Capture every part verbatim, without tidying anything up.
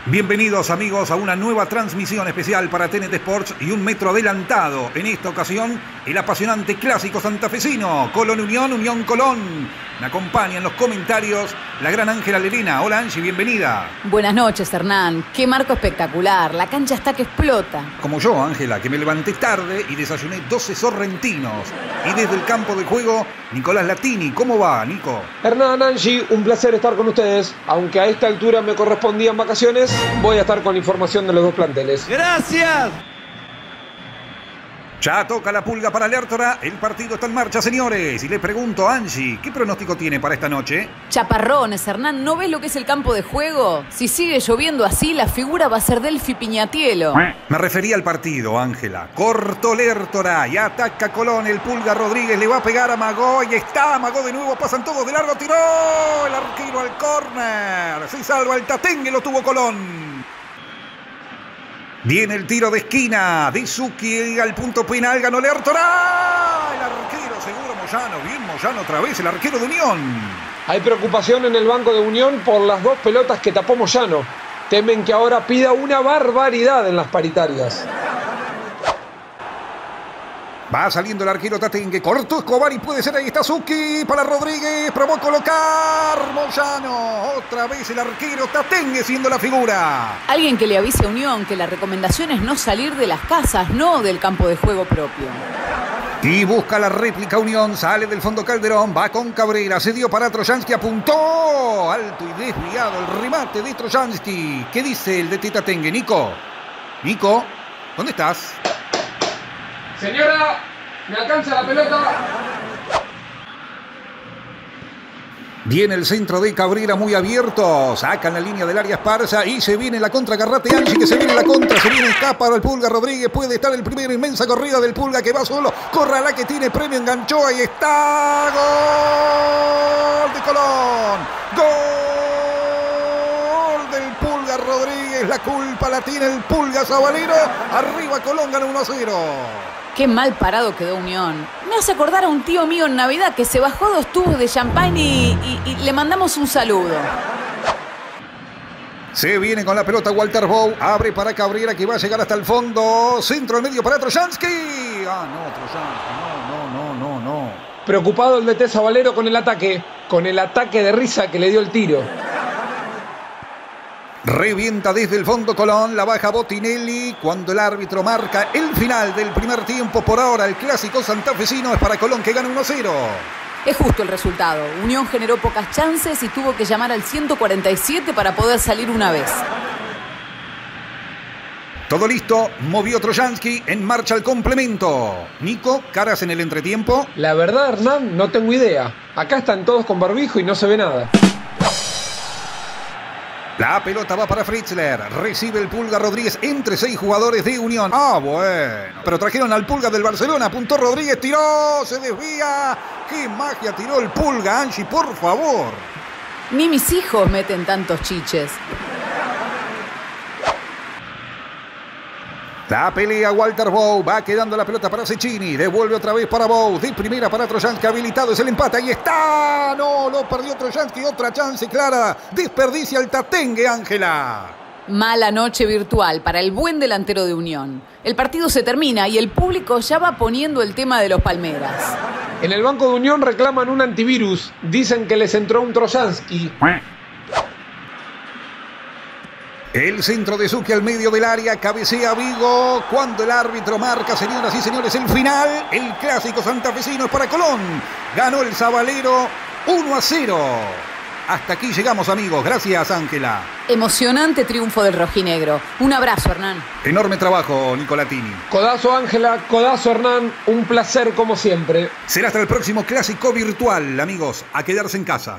Bienvenidos amigos a una nueva transmisión especial para T N T Sports y un metro adelantado. En esta ocasión, el apasionante clásico santafesino, Colón Unión, Unión Colón. Me acompaña en los comentarios la gran Ángela Lerena. Hola Angie, bienvenida. Buenas noches Hernán, qué marco espectacular, la cancha está que explota. Como yo, Ángela, que me levanté tarde y desayuné doce sorrentinos. Y desde el campo de juego, Nicolás Latini. ¿Cómo va, Nico? Hernán, Angie, un placer estar con ustedes. Aunque a esta altura me correspondían vacaciones, voy a estar con información de los dos planteles. ¡Gracias! Ya toca la pulga para Lertora. El partido está en marcha, señores. Y le pregunto a Angie, ¿qué pronóstico tiene para esta noche? Chaparrones, Hernán, ¿no ves lo que es el campo de juego? Si sigue lloviendo así, la figura va a ser Delphi Piñatielo. Me refería al partido, Ángela. Corto Lertora y ataca Colón. El Pulga Rodríguez le va a pegar a Magó. Y está Magó de nuevo. Pasan todos de largo. Tiró el arquero al córner. Se salva el Tatengue, lo tuvo Colón. Viene el tiro de esquina de Suki al punto penal, ganó Lertora. El arquero seguro Moyano, bien Moyano otra vez, el arquero de Unión. Hay preocupación en el banco de Unión por las dos pelotas que tapó Moyano. Temen que ahora pida una barbaridad en las paritarias. Va saliendo el arquero Tatengue, cortó Escobar y puede ser, ahí está Suki para Rodríguez, probó colocar Moyano, otra vez el arquero Tatengue siendo la figura. Alguien que le avise a Unión que la recomendación es no salir de las casas, no del campo de juego propio. Y busca la réplica Unión, sale del fondo Calderón, va con Cabrera, se dio para Trojansky, apuntó, alto y desviado el remate de Trojansky. ¿Qué dice el de Tatengue? Nico, Nico, ¿dónde estás? Señora, ¿me alcanza la pelota? Viene el centro de Cabrera muy abierto. Sacan la línea del área Esparza y se viene la contra. Garrate Angie, que se viene la contra. Se viene escapa el Pulga Rodríguez. Puede estar el primero. Inmensa corrida del Pulga que va solo. Corra la que tiene premio. Enganchó. Ahí está. Gol de Colón. Gol del Pulga Rodríguez. La culpa la tiene el Pulga Zabalero. Arriba Colón, gana uno a cero. Qué mal parado quedó Unión. Me hace acordar a un tío mío en Navidad que se bajó dos tubos de champán y, y, y le mandamos un saludo. Se viene con la pelota Walter Bow. Abre para Cabrera que va a llegar hasta el fondo. Centro al medio para Trojansky. Ah, no, Trojansky. No, no, no, no, no. Preocupado el D T Zabalero con el ataque. Con el ataque de risa que le dio el tiro. Revienta desde el fondo Colón, la baja Botinelli cuando el árbitro marca el final del primer tiempo. Por ahora el clásico santafesino es para Colón que gana uno a cero. Es justo el resultado. Unión generó pocas chances y tuvo que llamar al ciento cuarenta y siete para poder salir una vez. Todo listo, movió Trojansky, en marcha el complemento. Nico, caras en el entretiempo. La verdad, Hernán, no tengo idea. Acá están todos con barbijo y no se ve nada. La pelota va para Fritzler, recibe el Pulga Rodríguez entre seis jugadores de Unión. Ah, bueno, pero trajeron al Pulga del Barcelona, apuntó Rodríguez, tiró, se desvía. ¡Qué magia tiró el Pulga, Angie, por favor! Ni mis hijos meten tantos chiches. La pelea Walter Bow, va quedando la pelota para Cecchini, devuelve otra vez para Bow, de primera para Trojansky, habilitado es el empate, ahí está, no, lo perdió Trojansky, otra chance clara, desperdicia el Tatengue, Ángela. Mala noche virtual para el buen delantero de Unión. El partido se termina y el público ya va poniendo el tema de los Palmeras. En el banco de Unión reclaman un antivirus, dicen que les entró un Trojansky. El centro de Suki al medio del área, cabecea Vigo, cuando el árbitro marca, señoras y señores, el final, el clásico santafesino es para Colón, ganó el Zabalero uno a cero. Hasta aquí llegamos, amigos, gracias Ángela. Emocionante triunfo del rojinegro, un abrazo Hernán. Enorme trabajo, Nicolatini. Codazo Ángela, codazo Hernán, un placer como siempre. Será hasta el próximo clásico virtual, amigos, a quedarse en casa.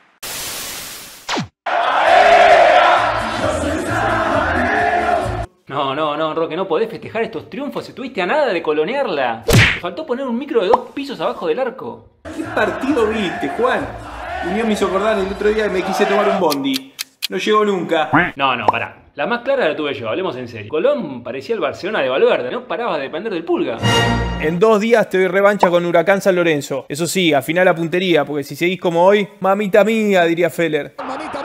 No, no, no, Roque, no podés festejar estos triunfos, estuviste a nada de colonearla. Te faltó poner un micro de dos pisos abajo del arco. ¿Qué partido viste, Juan? Unión me hizo acordar el otro día que me quise tomar un bondi. No llegó nunca. No, no, pará. La más clara la tuve yo, hablemos en serio. Colón parecía el Barcelona de Valverde, no paraba de depender del Pulga. En dos días te doy revancha con Huracán San Lorenzo. Eso sí, afinal la puntería, porque si seguís como hoy, mamita mía, diría Feller. Mamita